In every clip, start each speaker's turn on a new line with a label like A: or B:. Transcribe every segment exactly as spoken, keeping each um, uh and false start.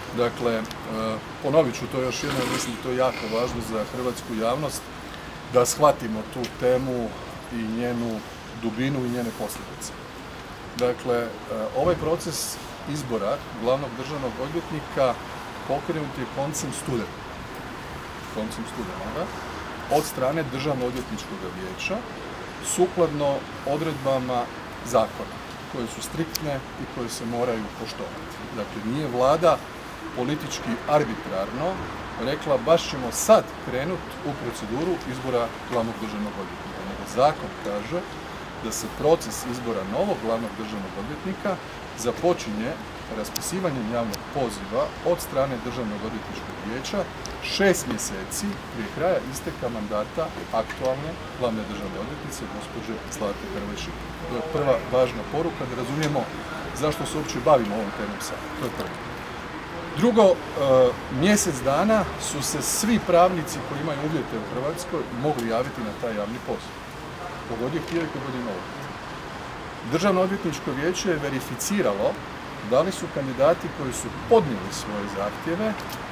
A: Dakle, ponovit ću to još jednom, mislim da to je jako važno za hrvatsku javnost, da shvatimo tu temu i njenu dubinu i njene posljedice. Dakle, ovaj proces izbora glavnog državnog odvjetnika pokrenut je koncem studenog, koncem studenoga, od strane Državno-odvjetničkog vijeća, sukladno odredbama zakona, koje su striktne i koje se moraju poštovati. Dakle, nije vlada politički arbitrarno rekla baš ćemo sad krenuti u proceduru izbora glavnog državnog odvjetnika, nego zakon kaže da se proces izbora novog glavnog državnog odvjetnika započinje raspisivanjem javnog poziva od strane Državnog odvjetničkog vijeća šest mjeseci prije kraja isteka mandata aktualne glavne državne odvjetnice gospođe Zlate Hrvoj Šipek. To je prva važna poruka da razumijemo zašto se uopće bavimo ovom temom sada. To je prvo. Drugo, mjesec dana su se svi pravnici koji imaju uvjete u Hrvatskoj mogli javiti na taj javni poziv. Kogod je htio i kogod je novo. Državno odvjetničko vijeće je verificiralo da li su kandidati koji su podnijeli svoje zahtjeve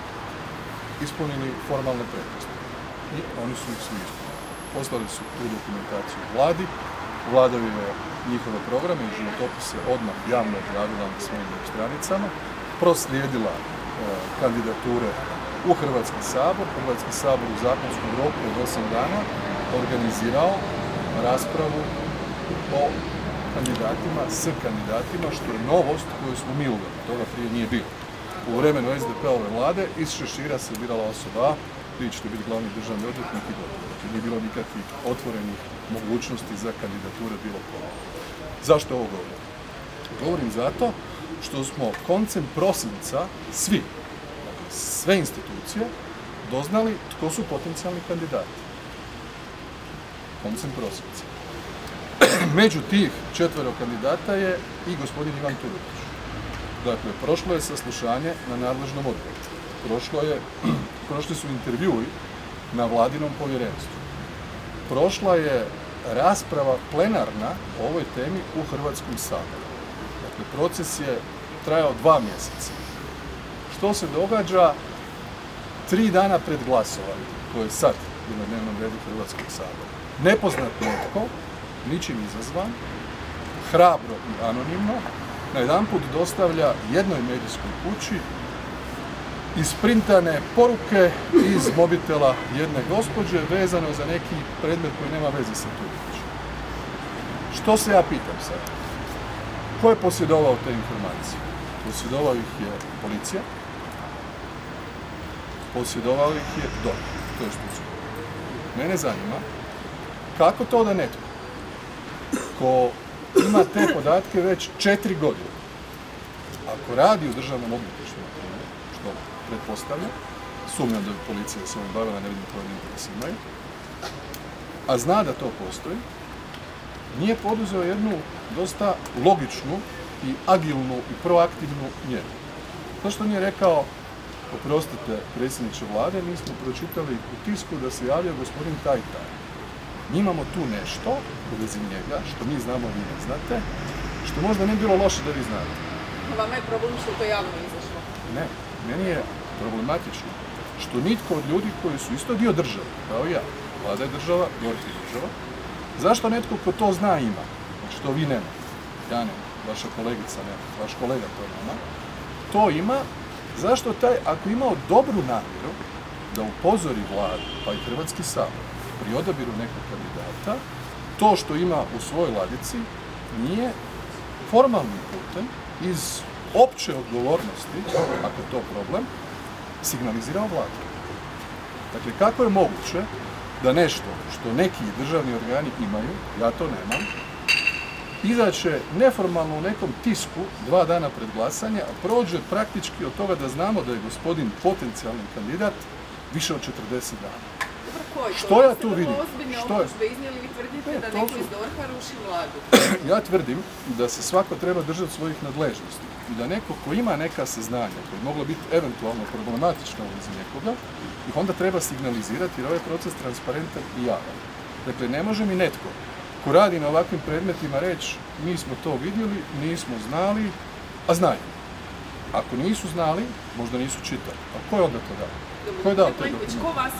A: ispunili formalne pretpostavke. I oni su ih svi ispunili. Poslali su tu dokumentaciju vladi, vlada je njihove programe i životopise odmah javno objavila na svojim web stranicama, proslijedila e, kandidature u Hrvatski sabor. Hrvatski sabor u zakonskom roku od osam dana organizirao raspravu o kandidatima, s kandidatima, što je novost koju smo mi uveli, toga prije nije bilo. U vremenu es de pe ove vlade iz šešira se birala osoba A, vi ćete biti glavni državni odvjetnik i gotovo. Dakle, nije bilo nikakvih otvorenih mogućnosti za kandidature bilo koga. Zašto ovo govorim? Govorim zato što smo koncem prosinca svi, sve institucije, doznali tko su potencijalni kandidati. Koncem prosinca. Među tih četvero kandidata je i gospodin Ivan Turudić. Dakle, prošlo je saslušanje na nadležnom odboru. Prošlo je, prošli su intervjui na vladinom povjerenstvu. Prošla je rasprava plenarna o ovoj temi u Hrvatskom saboru. Dakle, proces je trajao dva mjeseca. Što se događa tri dana pred glasovanjem, koje je sad na dnevnom redu Hrvatskog sabora? Nepoznat netko, ničim izazvan, hrabro i anonimno, najedanput dostavlja jednoj medijskoj kući isprintane poruke iz mobitela jedne gospođe vezano za neki predmet koji nema veze sa Turudićem. Što se ja pitam sad? Ko je posjedovao te informacije? Posjedovao ih je policija, posjedovao ih je D O R H, to je sudstvo. Mene zanima kako to da netko ko ima te podatke već četiri godine, ako radi u državnom odvjetništvu, što pretpostavlja, sumnjam da bi policija se ovim bavila, ne vidim koji interes imaju, a zna da to postoji, nije poduzeo jednu dosta logičnu i agilnu i proaktivnu mjeru. Zašto nije rekao, oprostite predsjedniče vlade, mi smo pročitali u tisku da se javlja gospodin taj taj. Mi imamo tu nešto u vezi njega, što mi znamo, vi ne znate, što možda ne bi bilo loše da vi znate.
B: A vama je problem što je to javno izašlo?
A: Ne, meni je problematično što nitko od ljudi koji su isto dio države, kao i ja, vlada je država, D O R H je država, zašto netko ko to zna ima, što vi nemate, ja nemam, vaša kolegica nema, vaš kolega to nema, to ima, zašto taj, ako je imao dobru namjeru da upozori vladu, pa i Hrvatski sabor, pri odabiru nekog kandidata, to što ima u svojoj ladici nije formalnim putem iz opće odgovornosti, ako je to problem, signalizirao vladu. Dakle, kako je moguće da nešto što neki državni organi imaju, ja to nemam, izaće neformalno u nekom tisku dva dana pred glasanje, a prođe praktički od toga da znamo da je gospodin potencijalni kandidat više od četrdeset dana. Što ja tu vidim? Što je?
B: Iznijeli, vi tvrdite da neko iz D O R H-a ruši vladu.
A: Ja tvrdim da se svako treba držati svojih nadležnosti i da neko ko ima neka saznanja, koje je moglo biti eventualno problematično u vezi nekoga, ih onda treba signalizirati jer ovaj proces transparentan i javan. Dakle, ne može mi netko ko radi na ovakvim predmetima reći mi smo to vidjeli, nismo znali, a znaju. Ako nisu znali, možda nisu čitali. A ko je onda to dao?
B: Dobro,
A: Ko je dao te
B: Plenković,
A: dokumente?
B: ko vas